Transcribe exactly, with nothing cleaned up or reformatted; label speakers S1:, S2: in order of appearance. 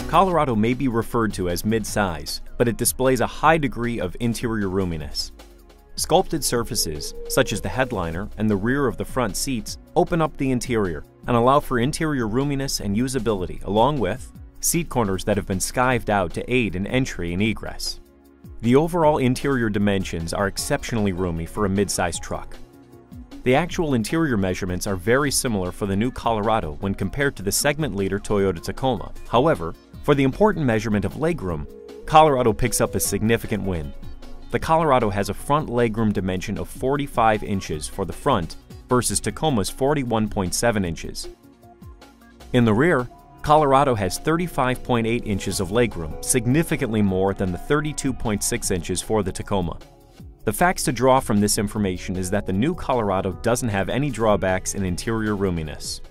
S1: Colorado may be referred to as mid-size, but it displays a high degree of interior roominess. Sculpted surfaces, such as the headliner and the rear of the front seats, open up the interior and allow for interior roominess and usability, along with seat corners that have been skived out to aid in entry and egress. The overall interior dimensions are exceptionally roomy for a mid-size truck. The actual interior measurements are very similar for the new Colorado when compared to the segment leader Toyota Tacoma. However, for the important measurement of legroom, Colorado picks up a significant win. The Colorado has a front legroom dimension of forty-five inches for the front versus Tacoma's forty-one point seven inches. In the rear, Colorado has thirty-five point eight inches of legroom, significantly more than the thirty-two point six inches for the Tacoma. The facts to draw from this information is that the new Colorado doesn't have any drawbacks in interior roominess.